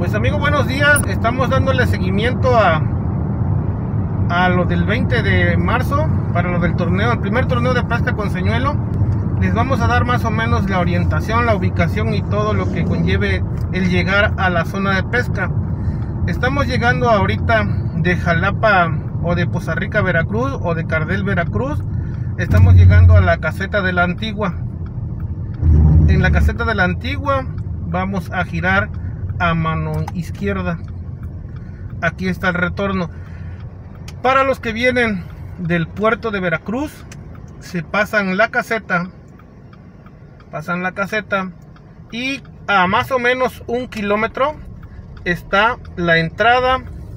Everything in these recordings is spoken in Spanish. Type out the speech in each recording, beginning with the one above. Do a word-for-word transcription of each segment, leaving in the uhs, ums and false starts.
Pues amigo, buenos días. Estamos dándole seguimiento a a lo del veinte de marzo, para lo del torneo, el primer torneo de pesca con señuelo. Les vamos a dar más o menos la orientación, la ubicación y todo lo que conlleve el llegar a la zona de pesca. Estamos llegando ahorita de Jalapa o de Poza Rica, Veracruz, o de Cardel, Veracruz. Estamos llegando a la caseta de la Antigua. En la caseta de la Antigua vamos a girar a mano izquierda. Aquí está el retorno. Para los que vienen del puerto de Veracruz, se pasan la caseta, pasan la caseta y a más o menos un kilómetro está la entrada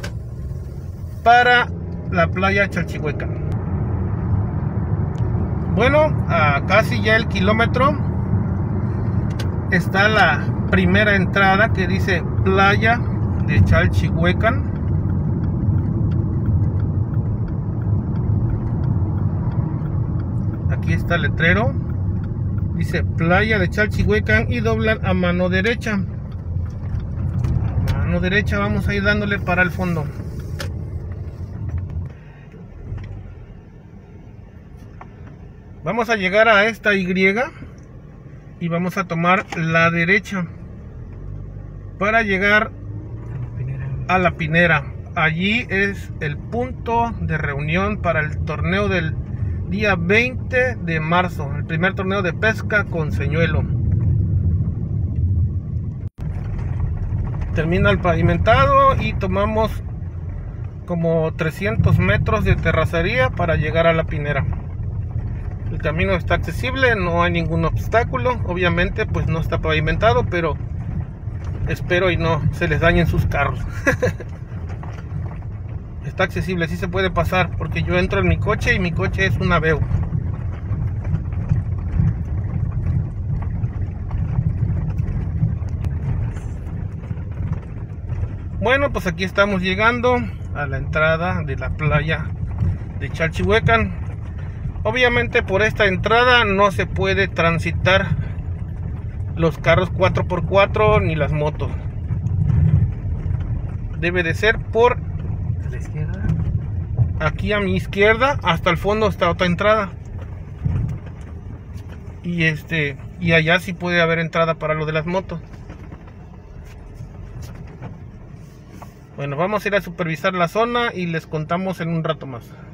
para la playa Chalchihuecan. Bueno, a casi ya el kilómetro está la primera entrada que dice playa de Chalchihuecan. Aquí está el letrero, dice playa de Chalchihuecan, y doblan a mano derecha. A mano derecha vamos a ir dándole para el fondo. Vamos a llegar a esta Y y vamos a tomar la derecha para llegar a la Pinera. Allí es el punto de reunión para el torneo del día veinte de marzo, el primer torneo de pesca con señuelo. Termina el pavimentado y tomamos como trescientos metros de terracería para llegar a la Pinera. El camino está accesible, no hay ningún obstáculo. Obviamente pues no está pavimentado, pero espero y no se les dañen sus carros. Está accesible, sí se puede pasar, porque yo entro en mi coche y mi coche es un Aveo. Bueno, pues aquí estamos llegando a la entrada de la playa de Chalchihuecan. Obviamente por esta entrada no se puede transitar los carros cuatro por cuatro ni las motos. Debe de ser por la izquierda. Aquí a mi izquierda, hasta el fondo está otra entrada. Y este y allá sí puede haber entrada para lo de las motos. Bueno, vamos a ir a supervisar la zona y les contamos en un rato más.